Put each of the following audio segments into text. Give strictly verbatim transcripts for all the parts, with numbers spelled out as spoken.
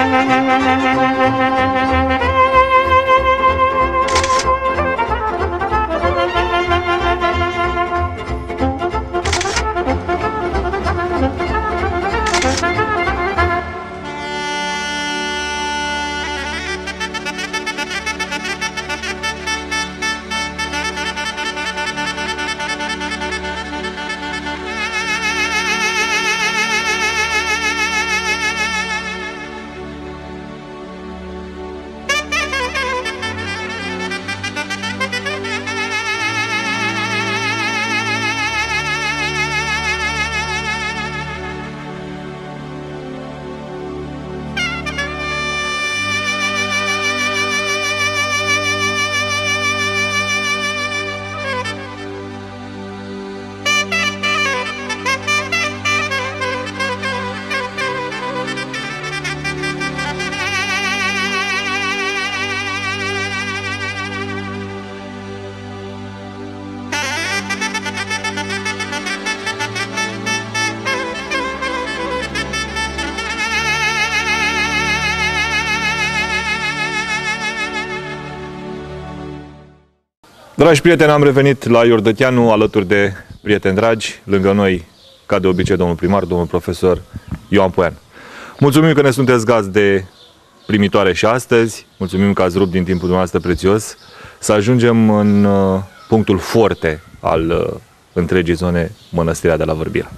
Dragi prieteni, am revenit la Iordăteanu alături de prieteni dragi, lângă noi, ca de obicei, domnul primar, domnul profesor Ioan Poian. Mulțumim că ne sunteți gazde primitoare și astăzi, mulțumim că ați rupt din timpul dumneavoastră prețios să ajungem în uh, punctul forte al uh, întregii zone, Mănăstirea de la Vârbila.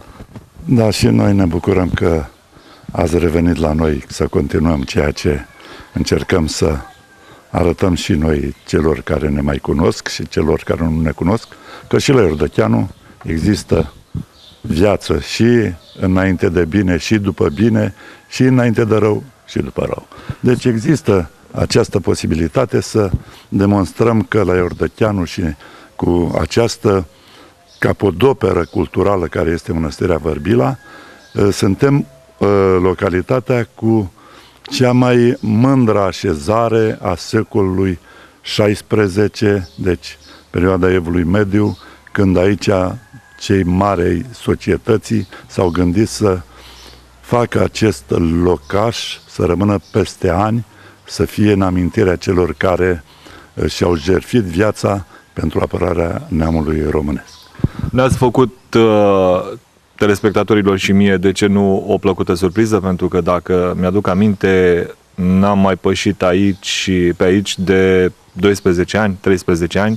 Da, și noi ne bucurăm că ați revenit la noi să continuăm ceea ce încercăm să arătăm și noi celor care ne mai cunosc și celor care nu ne cunosc, că și la Iordăteanu există viață și înainte de bine și după bine și înainte de rău și după rău. Deci există această posibilitate să demonstrăm că la Iordăteanu și cu această capodoperă culturală care este Mănăstirea Vârbila, suntem localitatea cu cea mai mândră așezare a secolului șaisprezece, deci perioada Evului Mediu, când aici cei mari societății s-au gândit să facă acest locaș să rămână peste ani, să fie în amintirea celor care și-au jertfit viața pentru apărarea neamului românesc. Ne-ați făcut uh, telespectatorilor și mie, de ce nu, o plăcută surpriză, pentru că dacă mi-aduc aminte, n-am mai pășit aici și pe aici de doisprezece ani, treisprezece ani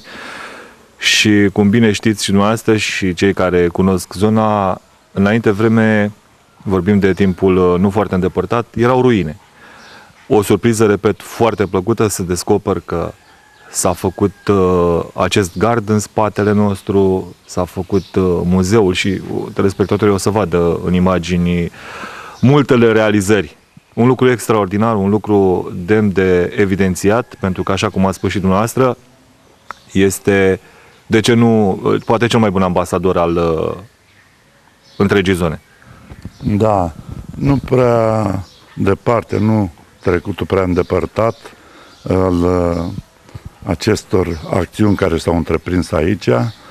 și cum bine știți și dumneavoastră și cei care cunosc zona, înainte vreme, vorbim de timpul nu foarte îndepărtat, erau ruine. O surpriză, repet, foarte plăcută să descoper că s-a făcut uh, acest gard în spatele nostru, s-a făcut uh, muzeul și uh, telespectatorii o să vadă în imagini multele realizări. Un lucru extraordinar, un lucru demn de evidențiat, pentru că, așa cum ați spus și dumneavoastră, este, de ce nu, poate cel mai bun ambasador al uh, întregii zone. Da, nu prea departe, nu trecutul prea îndepărtat al uh, acestor acțiuni care s-au întreprins aici,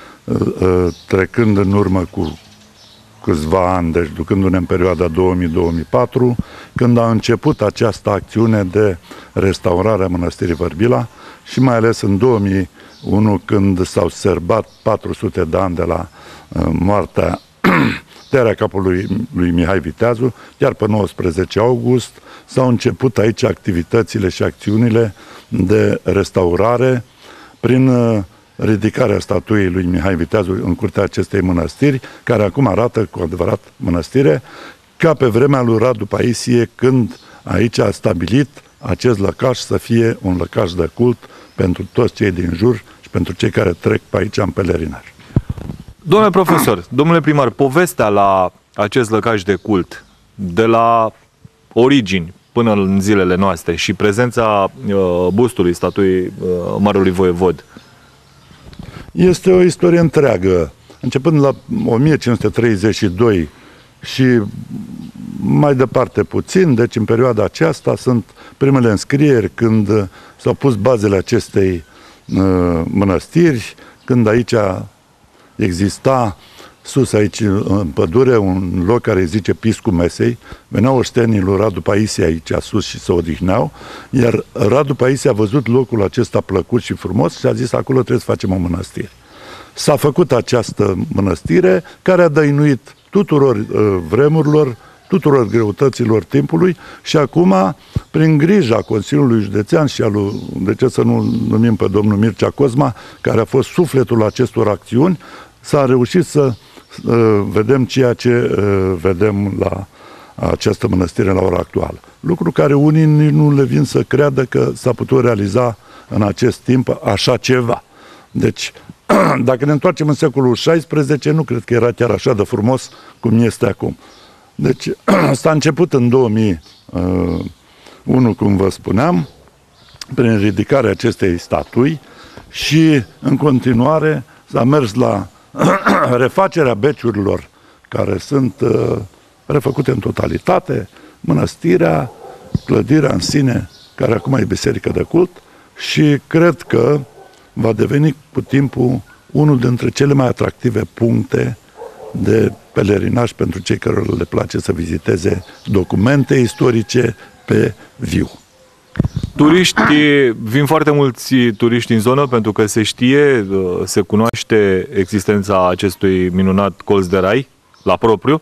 trecând în urmă cu câțiva ani, deci ducându-ne în perioada două mii - două mii patru, când a început această acțiune de restaurare a Mănăstirii Vârbila și mai ales în două mii unu, când s-au sărbat patru sute de ani de la moartea tăierea capului lui Mihai Viteazu, iar pe nouăsprezece august s-au început aici activitățile și acțiunile de restaurare prin ridicarea statuii lui Mihai Viteazu în curtea acestei mănăstiri, care acum arată cu adevărat mănăstire, ca pe vremea lui Radu Paisie, când aici a stabilit acest lăcaș să fie un lăcaș de cult pentru toți cei din jur și pentru cei care trec pe aici în pelerinaj. Domnule profesor, domnule primar, povestea la acest lăcaș de cult, de la origini până în zilele noastre și prezența uh, bustului, statuii uh, Marelui Voievod, este o istorie întreagă. Începând la o mie cinci sute treizeci și doi și mai departe puțin, deci în perioada aceasta sunt primele înscrieri când s-au pus bazele acestei uh, mănăstiri, când aici exista sus aici, în pădure, un loc care îi zice Piscu Mesei. Veneau oștenii lui Radu Paisia aici sus și se odihneau, iar Radu Paisia a văzut locul acesta plăcut și frumos și a zis, acolo trebuie să facem o mănăstire. S-a făcut această mănăstire care a dăinuit tuturor uh, vremurilor, tuturor greutăților timpului și acum, prin grija Consiliului Județean și a lui, de ce să nu numim pe domnul Mircea Cosma, care a fost sufletul acestor acțiuni, s-a reușit să uh, vedem ceea ce uh, vedem la această mănăstire la ora actuală. Lucru care unii nu le vin să creadă că s-a putut realiza în acest timp așa ceva. Deci, dacă ne întoarcem în secolul șaisprezece, nu cred că era chiar așa de frumos cum este acum. Deci, s-a început în două mii unu, cum vă spuneam, prin ridicarea acestei statui și, în continuare, s-a mers la refacerea beciurilor care sunt refăcute în totalitate, mănăstirea, clădirea în sine, care acum e biserică de cult, și cred că va deveni cu timpul unul dintre cele mai atractive puncte de pelerinaj pentru cei care le place să viziteze documente istorice pe viu. Turiști, vin foarte mulți turiști în zonă pentru că se știe, se cunoaște existența acestui minunat colț de rai la propriu.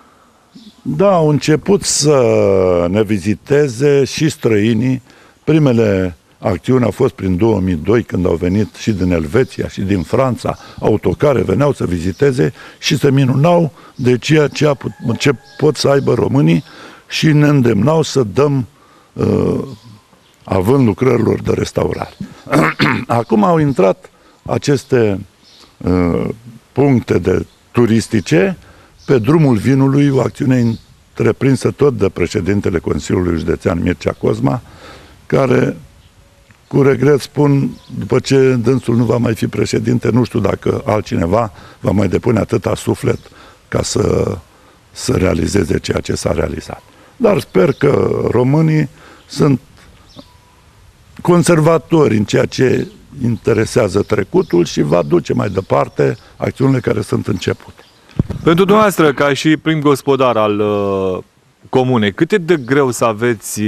Da, au început să ne viziteze și străinii. Primele acțiuni au fost prin două mii doi, când au venit și din Elveția și din Franța, autocare veneau să viziteze și se minunau de ceea ce, a, ce pot să aibă românii și ne îndemnau să dăm uh, având lucrărilor de restaurare. Acum au intrat aceste uh, puncte de turistice pe drumul vinului, o acțiune întreprinsă tot de președintele Consiliului Județean Mircea Cosma, care, cu regret spun, după ce dânsul nu va mai fi președinte, nu știu dacă altcineva va mai depune atâta suflet ca să, să realizeze ceea ce s-a realizat. Dar sper că românii sunt conservatori în ceea ce interesează trecutul și va duce mai departe acțiunile care sunt începute. Pentru dumneavoastră, ca și prim gospodar al uh, comunei, cât e de greu să aveți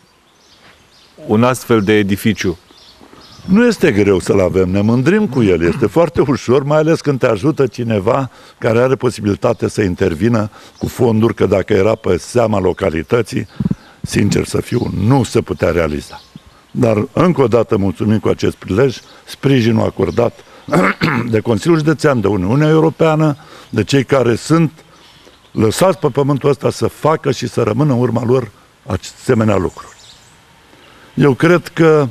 un astfel de edificiu? Nu este greu să-l avem, ne mândrim cu el, este foarte ușor, mai ales când te ajută cineva care are posibilitate să intervină cu fonduri, că dacă era pe seama localității, sincer să fiu, nu se putea realiza. Dar încă o dată mulțumim cu acest prilej, sprijinul acordat de Consiliul Județean, de Uniunea Europeană, de cei care sunt lăsați pe pământul ăsta să facă și să rămână în urma lor asemenea lucruri. Eu cred că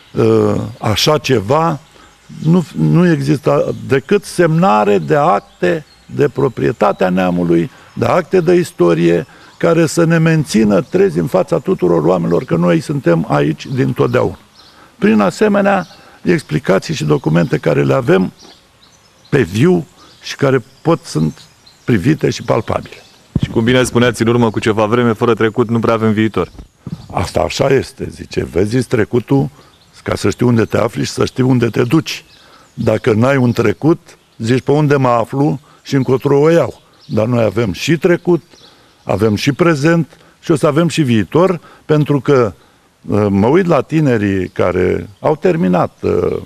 așa ceva nu, nu există decât semnare de acte de proprietatea neamului, de acte de istorie, care să ne mențină trezi în fața tuturor oamenilor că noi suntem aici din totdeauna. Prin asemenea explicații și documente care le avem pe viu și care pot sunt privite și palpabile. Și cum bine spuneați în urmă, cu ceva vreme, fără trecut nu prea avem viitor. Asta așa este, zice, vezi trecutul ca să știi unde te afli și să știi unde te duci. Dacă n-ai un trecut, zici pe unde mă aflu și încotro o iau. Dar noi avem și trecut, avem și prezent și o să avem și viitor, pentru că mă uit la tinerii care au terminat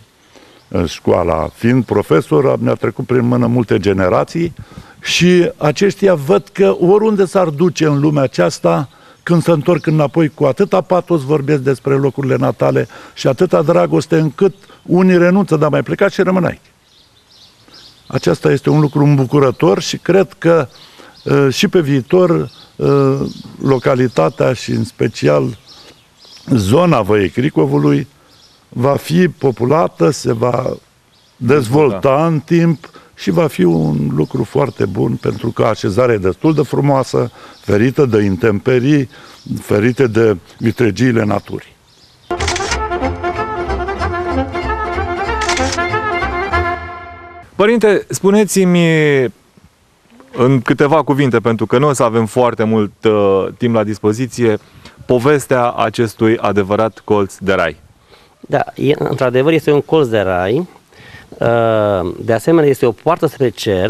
școala, fiind profesor, mi-a trecut prin mână multe generații și aceștia văd că oriunde s-ar duce în lumea aceasta, când se întorc înapoi, cu atâta patos vorbesc despre locurile natale și atâta dragoste, încât unii renunță, dar mai plecat și rămân aici. Aceasta este un lucru îmbucurător și cred că uh, și pe viitor uh, localitatea și în special zona Văii Cricovului va fi populată, se va dezvolta da. în timp și va fi un lucru foarte bun, pentru că așezarea e destul de frumoasă, ferită de intemperii, ferite de vitregiile naturii. Părinte, spuneți-mi în câteva cuvinte, pentru că nu o să avem foarte mult uh, timp la dispoziție, povestea acestui adevărat colț de rai. Da, într-adevăr este un colț de rai. De asemenea, este o poartă spre cer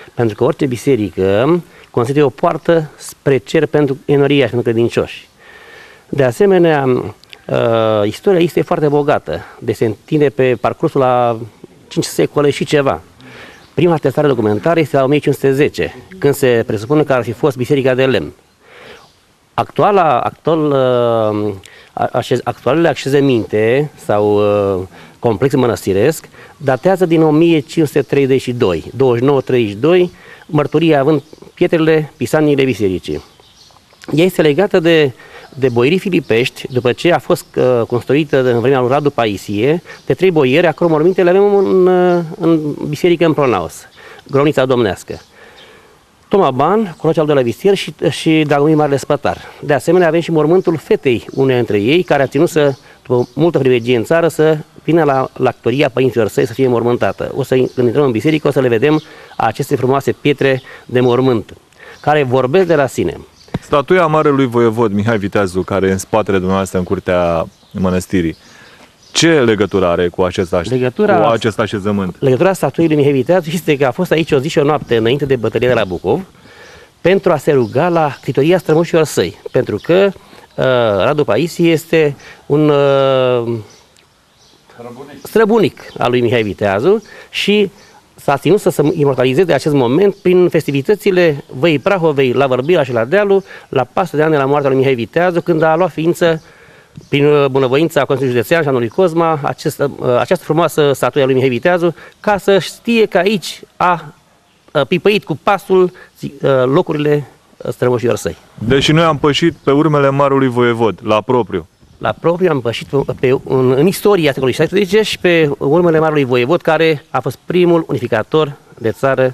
Pentru că orice biserică constituie o poartă spre cer pentru enoriași, pentru credincioși. De asemenea, uh, istoria este foarte bogată, de se întinde pe parcursul la cinci secole și ceva. Prima atestare documentară este la o mie cinci sute zece, când se presupune că ar fi fost biserica de lemn. Actuala, actual, uh, așez, actualele așezăminte sau uh, complex mănăstiresc datează din o mie cinci sute treizeci și doi, douăzeci și nouă treizeci și doi, mărturia având pietrele, pisaniile bisericii. Ea este legată de, de boierii filipești, după ce a fost uh, construită în vremea lui Radu Paisie, de trei boieri, a căror morminte le avem în, în biserică în Pronaos, gromnița domnească. Toma Ban, Coloci al doilea vistier și, și Dragomir Marele Spătar. De asemenea, avem și mormântul fetei uneia dintre ei, care a ținut să, după multă privilegie în țară, să vină la lactoria părinților săi să fie mormântată. O să, când intrăm în biserică, o să le vedem aceste frumoase pietre de mormânt, care vorbesc de la sine. Statuia Marelui Voievod Mihai Viteazu, care e în spatele dumneavoastră în curtea mănăstirii, ce legătură are cu acest, aș- Legătura, cu acest așezământ? Legătura statuii lui Mihai Viteazu este că a fost aici o zi și o noapte înainte de bătălia de la Bucov pentru a se ruga la ctitoria strămoșilor săi, pentru că uh, Radu Paisie este un uh, străbunic. străbunic al lui Mihai Viteazu și s-a ținut să se imortalizeze acest moment prin festivitățile Văii Prahovei la Vărbila și la Dealu, la patruzeci de ani de la moartea lui Mihai Viteazu, când a luat ființă prin bunăvoința Consiliului Județean și a lui Cosma, această, această frumoasă statuie a lui Mihai Viteazu, ca să știe că aici a pipăit cu pasul locurile strămoșilor săi. Deși noi am pășit pe urmele Marelui Voievod, la propriu. La propriu am pășit pe, pe, în, în istoria secolului șaisprezece și pe urmele Marelui Voievod, care a fost primul unificator de țară,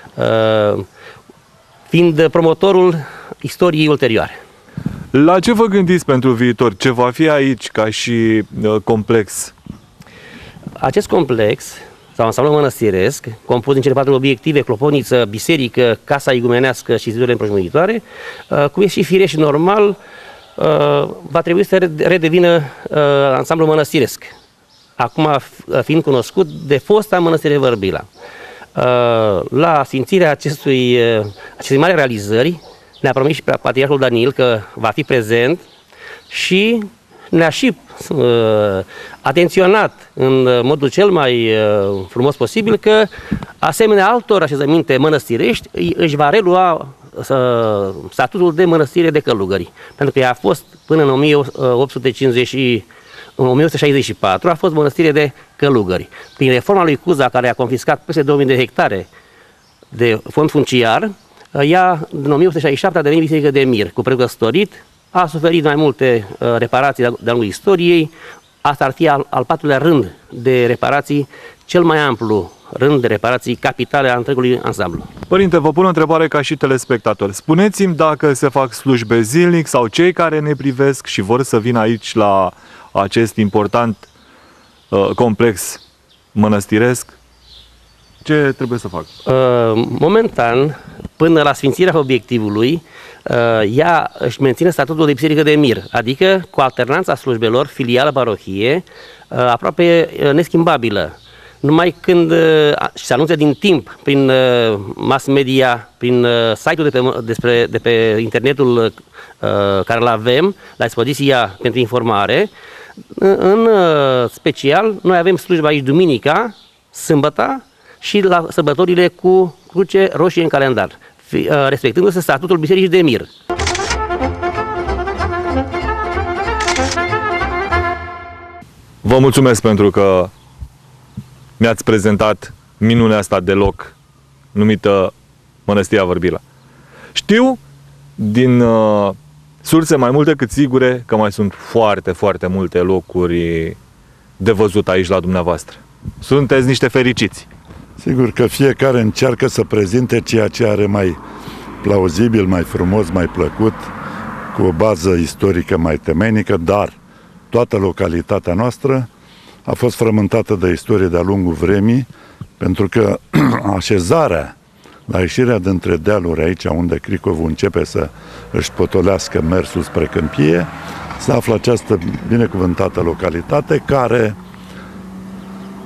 fiind promotorul istoriei ulterioare. La ce vă gândiți pentru viitor? Ce va fi aici ca și uh, complex? Acest complex, sau ansamblu mănăstiresc, compus din cele patru obiective, clopotniță, biserică, casa igumenească și zidurile împrejmuitoare, uh, cum e și firesc și normal, uh, va trebui să redevină uh, ansamblu mănăstiresc, acum fiind cunoscut de fosta mănăstire Vărbila. Uh, la sfințirea acestui, uh, acestei mari realizări, ne-a promis și Patriarhul Daniel că va fi prezent și ne-a și uh, atenționat în modul cel mai uh, frumos posibil că, asemenea altor așezăminte mănăstirești, își va relua uh, statutul de mănăstire de călugări. Pentru că ea a fost până în o mie opt sute cincizeci, în o mie opt sute șaizeci și patru, a fost mănăstire de călugări. Prin reforma lui Cuza, care a confiscat peste două mii de hectare de fond funciar, ea, în o mie opt sute șaizeci și șapte, a devenit biserică de mir, cu preot căsătorit, a suferit mai multe uh, reparații de-a lungul istoriei. Asta ar fi al, al patrulea rând de reparații, cel mai amplu rând de reparații capitale a întregului ansamblu. Părinte, vă pun o întrebare ca și telespectator. Spuneți-mi dacă se fac slujbe zilnic sau cei care ne privesc și vor să vină aici la acest important uh, complex mănăstiresc, ce trebuie să fac? Uh, momentan, până la sfințirea obiectivului, uh, ea își menține statutul de biserică de mir, adică cu alternanța slujbelor, filială parohie, uh, aproape uh, neschimbabilă. Numai când uh, se anunță din timp, prin uh, mass media, prin uh, site-ul de pe, despre, de pe internetul uh, care îl avem, la expoziția pentru informare, în uh, special, noi avem slujba aici duminica, sâmbăta, și la sărbătorile cu cruce roșie în calendar, respectându-se statutul bisericii de mir. Vă mulțumesc pentru că mi-ați prezentat minunea asta de loc numită Mănăstirea Vărbila. Știu din uh, surse mai multe cât sigure că mai sunt foarte, foarte multe locuri de văzut aici la dumneavoastră. Sunteți niște fericiți. Sigur că fiecare încearcă să prezinte ceea ce are mai plauzibil, mai frumos, mai plăcut, cu o bază istorică mai temeinică, dar toată localitatea noastră a fost frământată de istorie de-a lungul vremii, pentru că așezarea la ieșirea dintre dealuri aici, unde Cricovul începe să își potolească mersul spre Câmpie, se află această binecuvântată localitate care,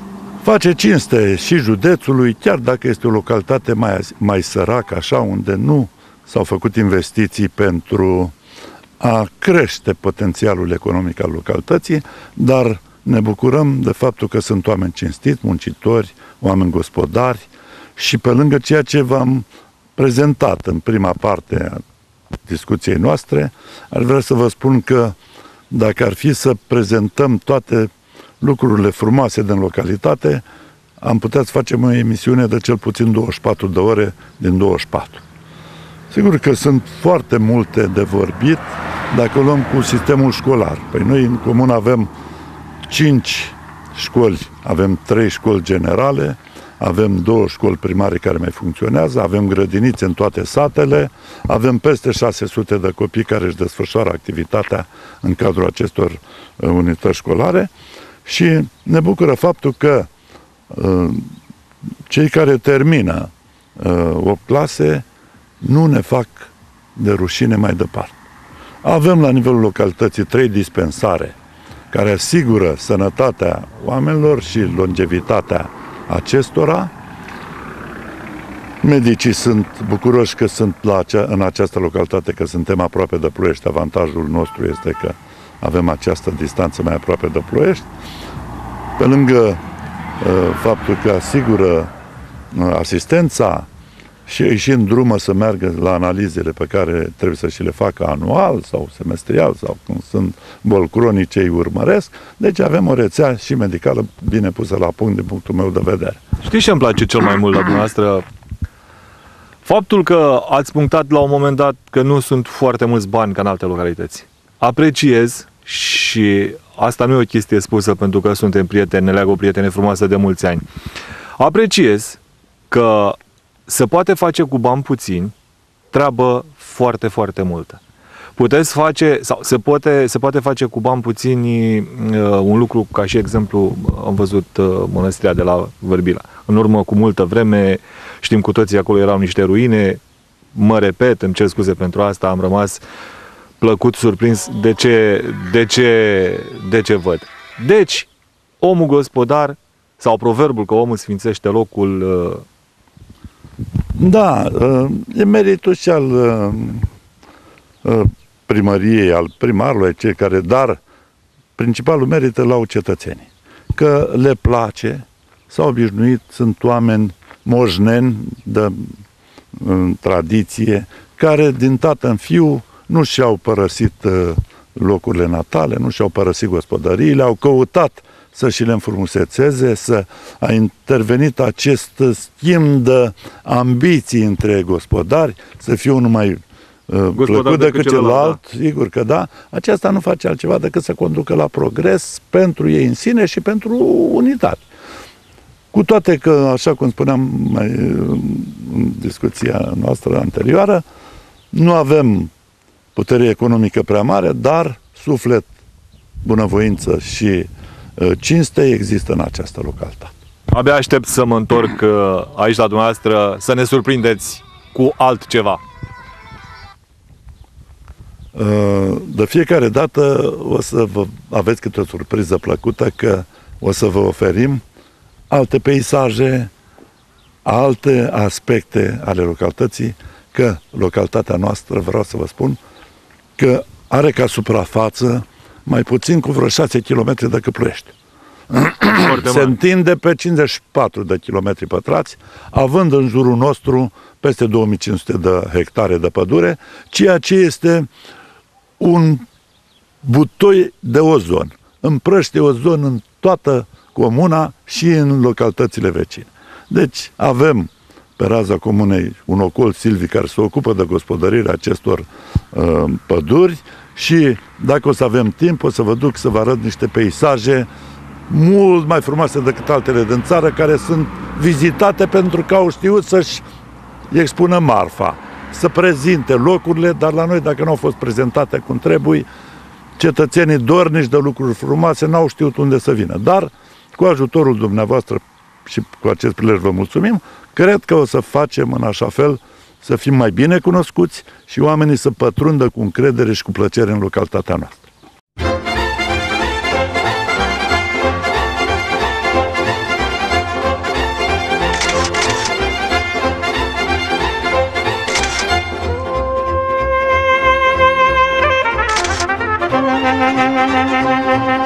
face cinste și județului, chiar dacă este o localitate mai, mai săracă, așa, unde nu s-au făcut investiții pentru a crește potențialul economic al localității, dar ne bucurăm de faptul că sunt oameni cinstiți, muncitori, oameni gospodari și pe lângă ceea ce v-am prezentat în prima parte a discuției noastre, aș vrea să vă spun că dacă ar fi să prezentăm toate lucrurile frumoase din localitate, am putea să facem o emisiune de cel puțin douăzeci și patru de ore din douăzeci și patru. Sigur că sunt foarte multe de vorbit dacă luăm cu sistemul școlar. Păi noi în comună avem cinci școli, avem trei școli generale, avem două școli primare care mai funcționează, avem grădinițe în toate satele, avem peste șase sute de copii care își desfășoară activitatea în cadrul acestor uh, unități școlare și ne bucură faptul că uh, cei care termină uh, opt clase nu ne fac de rușine mai departe. Avem la nivelul localității trei dispensare care asigură sănătatea oamenilor și longevitatea acestora. Medicii sunt bucuroși că sunt la acea, în această localitate, că suntem aproape de Ploiești. Avantajul nostru este că avem această distanță mai aproape de Ploiești. Pe lângă uh, faptul că asigură uh, asistența și îi și îndrumă să meargă la analizele pe care trebuie să și le facă anual sau semestrial sau când sunt boli cronice, îi urmăresc. Deci avem o rețea și medicală bine pusă la punct din punctul meu de vedere. Știți ce îmi place cel mai mult la dumneavoastră? Faptul că ați punctat la un moment dat că nu sunt foarte mulți bani ca în alte localități. Apreciez și asta nu e o chestie spusă pentru că suntem prieteni, ne leagă o prietenie frumoasă de mulți ani. Apreciez că se poate face cu bani puțini treabă foarte, foarte multă. Puteți face, sau se poate, se poate face cu bani puțini uh, un lucru, ca și exemplu, am văzut uh, mănăstirea de la Vârbila. În urmă cu multă vreme, știm cu toții, acolo erau niște ruine, mă repet, îmi cer scuze pentru asta, am rămas plăcut surprins de ce, de ce, de ce văd. Deci, omul gospodar, sau proverbul că omul sfințește locul, uh, da, e meritul și al primăriei, al primarului, cei care, dar principalul merit îl au cetățenii. Că le place, s-au obișnuit, sunt oameni moșneni de în tradiție, care din tată în fiu nu și-au părăsit locurile natale, nu și-au părăsit gospodăriile, au căutat să și le înfrumusețeze, să a intervenit acest schimb de ambiții între gospodari, să fie unul mai uh, plăcut decât celălalt, da. Sigur că da. Aceasta nu face altceva decât să conducă la progres pentru ei în sine și pentru unitate. Cu toate că, așa cum spuneam mai, în discuția noastră anterioară, nu avem putere economică prea mare, dar suflet, bunăvoință și cinste există în această localitate. Abia aștept să mă întorc aici la dumneavoastră, să ne surprindeți cu altceva. De fiecare dată o să vă aveți câte o surpriză plăcută, că o să vă oferim alte peisaje, alte aspecte ale localității, că localitatea noastră, vreau să vă spun, că are ca suprafață mai puțin cu vreo șase kilometri decât Ploiești. Se întinde pe cincizeci și patru de kilometri pătrați, având în jurul nostru peste două mii cinci sute de hectare de pădure, ceea ce este un butoi de ozon. Împrăște ozon în toată comuna și în localitățile vecine. Deci avem pe raza comunei un ocol silvic care se ocupă de gospodărirea acestor uh, păduri și dacă o să avem timp o să vă duc să vă arăt niște peisaje mult mai frumoase decât altele din țară, care sunt vizitate pentru că au știut să-și expună marfa, să prezinte locurile, dar la noi, dacă nu au fost prezentate cum trebuie, cetățenii dornici de lucruri frumoase n-au știut unde să vină. Dar cu ajutorul dumneavoastră și cu acest prilej vă mulțumim, cred că o să facem în așa fel să fim mai bine cunoscuți și oamenii să pătrundă cu încredere și cu plăcere în localitatea noastră. Thank you.